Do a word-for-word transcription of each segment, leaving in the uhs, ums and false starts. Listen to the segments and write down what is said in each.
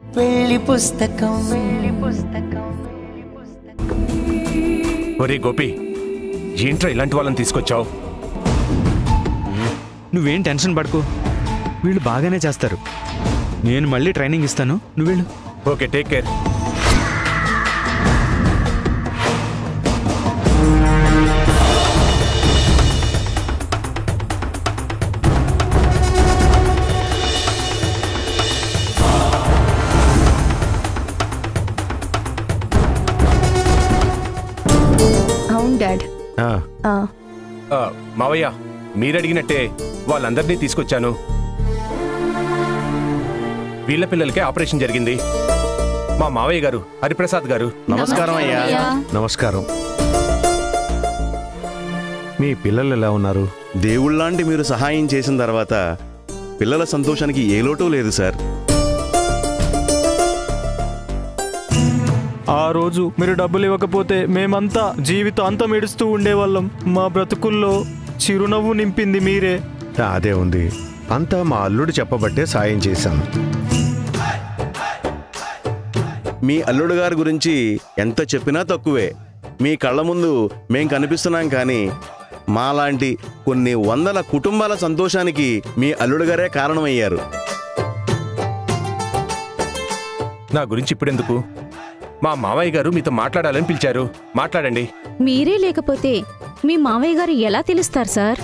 పెళ్లి పుస్తకం. ఒరే గోపి, ఏంట్రా ఇలాంటి వాళ్ళని తీసుకొచ్చావు? నువ్వేం టెన్షన్ పడుకో, వీళ్ళు బాగానే చేస్తారు. నేను మళ్ళీ ట్రైనింగ్ ఇస్తాను, నువ్వు వెళ్ళు. Okay, take care. అవును డాడ్. మావయ్య, మీరడిగినట్టే వాళ్ళందరినీ తీసుకొచ్చాను. వీళ్ళ పిల్లలకే ఆపరేషన్ జరిగింది. మా మావయ్య గారు హరిప్రసాద్ గారు. నమస్కారం అయ్యా. నమస్కారం. మీ పిల్లలు ఎలా ఉన్నారు? దేవుళ్ళలాంటి మీరు సహాయం చేసిన తర్వాత పిల్లల సంతోషానికి ఏ లోటు లేదు సార్. ఆ రోజు మీరు డబ్బులు ఇవ్వకపోతే మేమంతా జీవితాంతం ఏడుస్తూ ఉండేవాళ్ళం. మా బ్రతుకుల్లో చిరునవ్వు నింపింది మీరే. అదే ఉంది, అంతా మా అల్లుడు చెప్పబట్టే సాయం చేశాను. మీ అల్లుడు గారి గురించి ఎంత చెప్పినా తక్కువే. మీ కళ్ళ ముందు మేం కనిపిస్తున్నాం, కానీ మాలాంటి కొన్ని వందల కుటుంబాల సంతోషానికి మీ అల్లుడు గారే కారణమయ్యారు. నా గురించి ఇప్పుడెందుకు? మా మావయ్య గారు మీతో మాట్లాడాలని పిలిచారు, మాట్లాడండి. మీరే లేకపోతే మీ మావయ్య గారు ఎలా తెలుస్తారు సార్?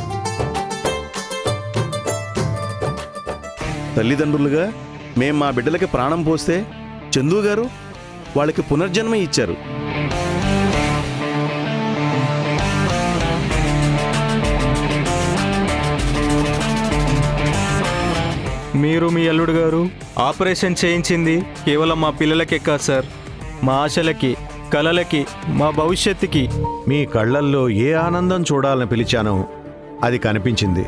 తల్లిదండ్రులుగా మేం మా బిడ్డలకి ప్రాణం పోస్తే చందు గారు వాళ్ళకి పునర్జన్మ ఇచ్చారు. మీరు మీ అల్లుడు గారు ఆపరేషన్ చేయించింది కేవలం మా పిల్లలకే కాదు సార్, మా ఆశలకి, కలలకి, మా భవిష్యత్తుకి. మీ కళ్ళల్లో ఏ ఆనందం చూడాలని పిలిచానో అది కనిపించింది.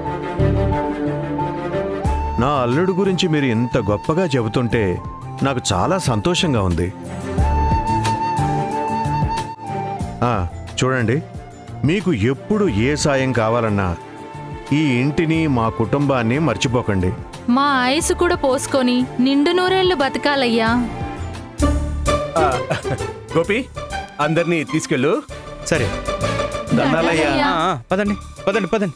నా అల్లుడు గురించి మీరు ఇంత గొప్పగా చెబుతుంటే నాకు చాలా సంతోషంగా ఉంది. చూడండి, మీకు ఎప్పుడు ఏ సాయం కావాలన్నా ఈ ఇంటిని, మా కుటుంబాన్ని మర్చిపోకండి. మా ఆయుసు కూడా పోసుకొని నిండు నూరేళ్లు బతకాలయ్యా. గోపి, అందరినీ తీసుకెళ్ళు. సరే, పదండి పదండి పదండి.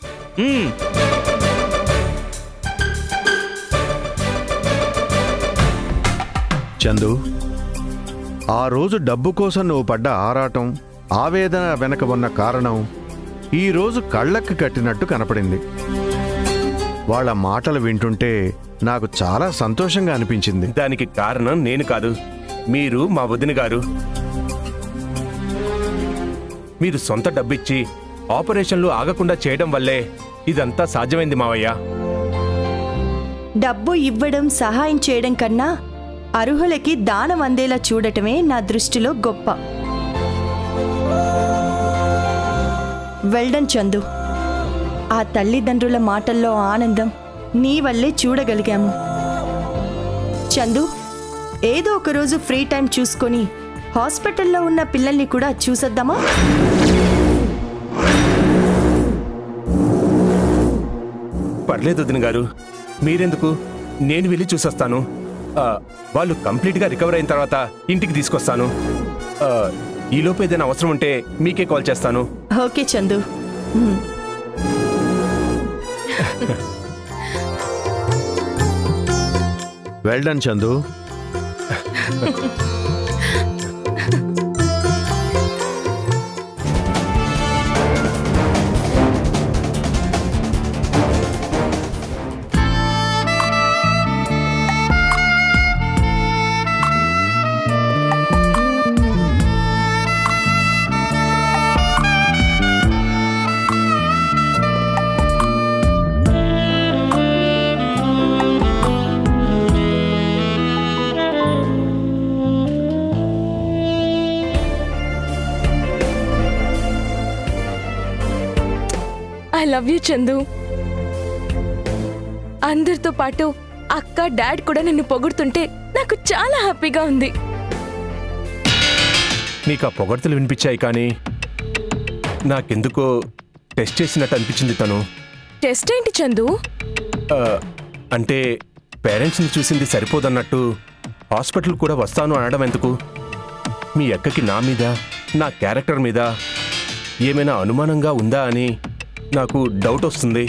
చందు, ఆ రోజు డబ్బు కోసం నువ్వు పడ్డ ఆరాటం, ఆవేదన వెనక ఉన్న కారణం ఈరోజు కళ్ళకి కట్టినట్టు కనపడింది. వాళ్ళ మాటలు వింటుంటే నాకు చాలా సంతోషంగా అనిపించింది. దానికి కారణం నేను కాదు, మీరు, మా వదిన గారు. మీరు సొంత డబ్బిచ్చి ఆపరేషన్లు ఆగకుండా చేయడం వల్లే ఇదంతా సాధ్యమైంది మావయ్య. డబ్బు ఇవ్వడం, సహాయం చేయడం కన్నా అర్హులకి దానం అందేలా చూడటమే నా దృష్టిలో గొప్ప. వెల్డన్ చందు. ఆ తల్లిదండ్రుల మాటల్లో ఆనందం నీ వల్లే చూడగలిగాము. చందు, ఏదో ఒకరోజు ఫ్రీ టైం చూసుకొని హాస్పిటల్లో ఉన్న పిల్లల్ని కూడా చూసొద్దామా? పర్లేదు వదిన గారు, మీరెందుకు, నేను వెళ్ళి చూసొస్తాను. వాళ్ళు కంప్లీట్గా రికవర్ అయిన తర్వాత ఇంటికి తీసుకొస్తాను. ఈలోపు ఏదైనా అవసరం ఉంటే మీకే కాల్ చేస్తాను. Okay Chandu. Well done Chandu. I love you Chandu. అందరితో పాటు అక్క, డాడ్ కూడా నిన్ను పొగుడుతుంటే నాకు చాలా హ్యాపీగా ఉంది. నీకు ఆ పొగడ్తలు వినిపించాయి, కానీ నాకెందుకో టెస్ట్ చేసినట్టు అనిపించింది తను. టెస్ట్ ఏంటి చందు? అంటే పేరెంట్స్ని చూసింది సరిపోదన్నట్టు హాస్పిటల్ కూడా వస్తాను అనడం ఎందుకు? మీ అక్కకి నా మీద, నా క్యారెక్టర్ మీద ఏమైనా అనుమానంగా ఉందా అని నాకు డౌట్ వస్తుంది.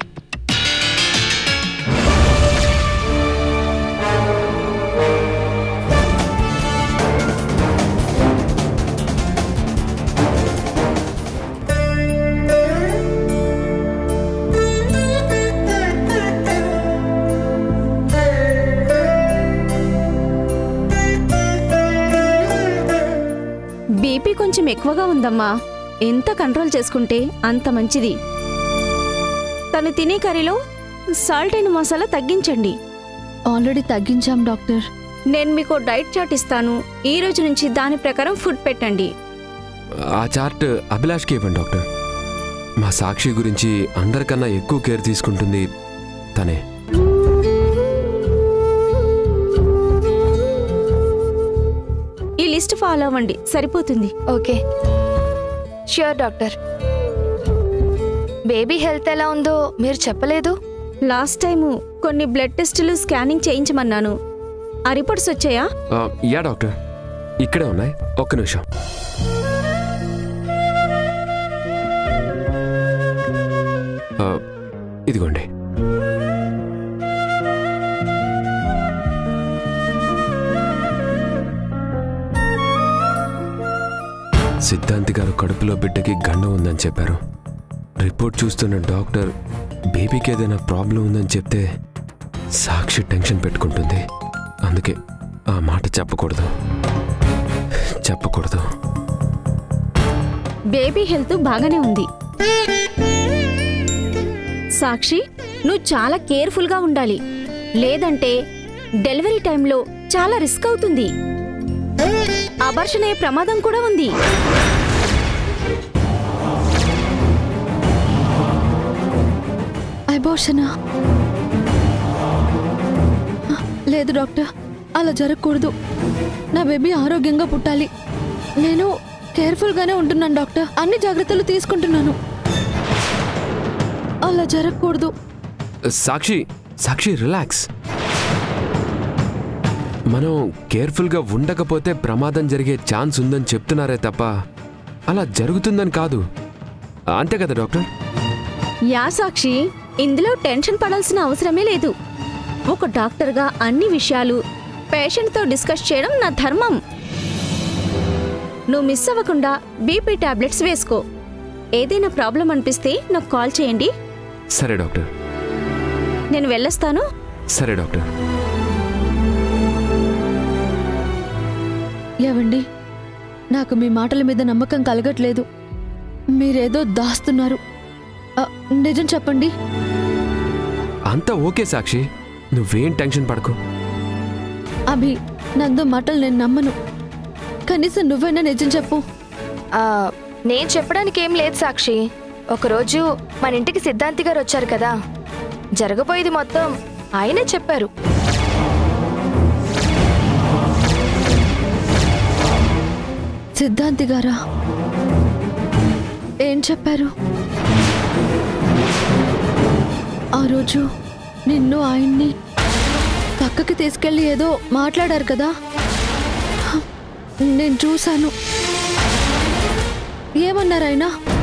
బీపీ కొంచెం ఎక్కువగా ఉందమ్మా. ఎంత కంట్రోల్ చేసుకుంటే అంత మంచిది. తను తినే కర్రీలో సాల్ట్ అండ్ మసాలా తగ్గించండి. ఆల్రెడీ తగ్గించాం డాక్టర్. నేను మీకు డైట్ చార్ట్ ఇస్తాను. ఈ రోజు నుంచి దాని ప్రకారం ఫుడ్ పెట్టండి. ఆ చార్ట్ అభిలాష్కి ఇవ్వండి డాక్టర్. మా సాక్షి గురించి అందరికన్నా ఎక్కువ కేర్ తీసుకుంటుంది తనే. ఈ లిస్ట్ ఫాలో అవ్వండి, సరిపోతుంది. Okay, sure doctor. Baby health ఎలా ఉందో మీరు చెప్పలేదు. లాస్ట్ టైము కొన్ని బ్లడ్ టెస్టులు, స్కానింగ్ చేయించమన్నాను. ఆ రిపోర్ట్స్ వచ్చాయా? యా డాక్టర్, ఇక్కడే ఉన్నాయి. ఒక్క నిమిషం. ఇదిగోండి. సిద్ధాంతి గారు కడుపులో బిడ్డకి గండం ఉందని చెప్పారు. రిపోర్ట్ చూస్తున్న డాక్టర్ బేబీకి ఏదైనా ప్రాబ్లం ఉందని చెప్తే సాక్షి టెన్షన్ పెట్టుకుంటుంది. అందుకే ఆ మాట చెప్పకూడదు చెప్పకూడదు బేబీ హెల్త్ బాగానే ఉంది. సాక్షి, నువ్వు చాలా కేర్ఫుల్గా ఉండాలి. లేదంటే డెలివరీ టైంలో చాలా రిస్క్ అవుతుంది. అబార్షన్ అయ్యే ప్రమాదం కూడా ఉంది. అబార్షనా? లేదు డాక్టర్, అలా జరగకూడదు. నా బేబీ ఆరోగ్యంగా పుట్టాలి. నేను కేర్ఫుల్గానే ఉంటున్నాను డాక్టర్. అన్ని జాగ్రత్తలు తీసుకుంటున్నాను. అలా జరగకూడదు. సాక్షి సాక్షి రిలాక్స్. మనం కేర్ఫుల్గా ఉండకపోతే ప్రమాదం జరిగే ఛాన్స్ ఉందని చెప్తున్నారే తప్ప అలా జరుగుతుందని కాదు. అంతే కదా డాక్టర్? యా సాక్షి, ఇందులో టెన్షన్ పడాల్సిన అవసరమే లేదు. ఒక డాక్టర్గా అన్ని విషయాలు పేషెంట్తో డిస్కస్ చేయడం నా ధర్మం. నువ్వు మిస్ అవ్వకుండా బీపీ టాబ్లెట్స్ వేసుకో. ఏదైనా ప్రాబ్లం అనిపిస్తే నాకు కాల్ చేయండి. సరే డాక్టర్. నేను వెళ్ళొస్తాను. సరే డాక్టర్. ఏవండి, నాకు మీ మాటల మీద నమ్మకం కలగట్లేదు. మీరేదో దాస్తున్నారు. నిజం చెప్పండి. అంతా ఓకే సాక్షి, నువ్వేం టెన్షన్ పడకు. అభి, నందు మాటలు నేను నమ్మను. కనీసం నువ్వైనా నిజం చెప్పు. నేను చెప్పడానికి ఏం లేదు సాక్షి. ఒకరోజు మన ఇంటికి సిద్ధాంతి గారు వచ్చారు కదా, జరగబోయేది మొత్తం ఆయనే చెప్పారు. సిద్ధాంతి గారా? ఏం చెప్పారు? ఆ రోజు నిన్ను ఆయన్ని పక్కకి తీసుకెళ్ళి ఏదో మాట్లాడారు కదా, నేను చూశాను. ఏమన్నారు ఆయన?